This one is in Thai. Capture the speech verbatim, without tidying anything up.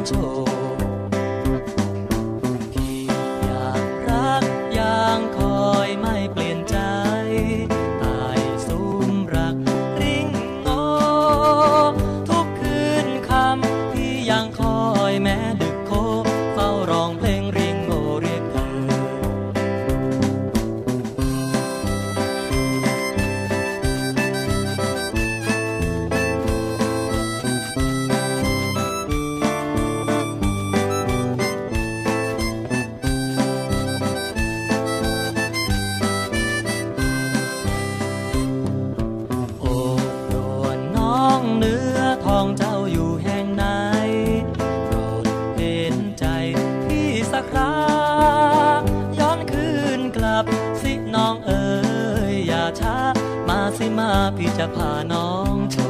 โชว์พี่อยากรักยังคอยไม่เปลี่ยนใจตายซุ้มรักริงโอทุกคืนคำพี่ยังคอยแม้ดึกโคเฝ้าร้องเพลงริงโอเรียกเธอเนื้อทองเจ้าอยู่แห่งไหนโปรดเห็นใจพี่สักคราย้อนคืนกลับสิน้องเอ๋ยอย่าช้ามาสิมาพี่จะพาน้องเธอ